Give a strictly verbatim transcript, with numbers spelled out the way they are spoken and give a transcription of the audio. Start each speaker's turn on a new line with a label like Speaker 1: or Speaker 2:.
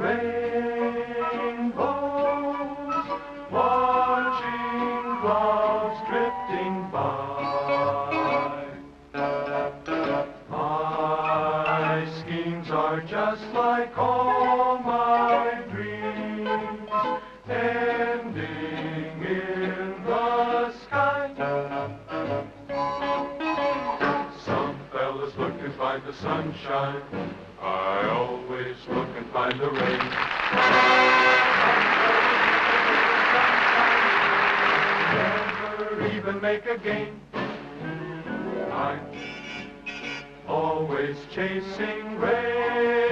Speaker 1: rainbows, watching clouds drifting by. My schemes are just like all my dreams, ending in the sky. Some fellas look and find the sunshine, I always look and find the rain. Never even make a gain. I'm always chasing rain.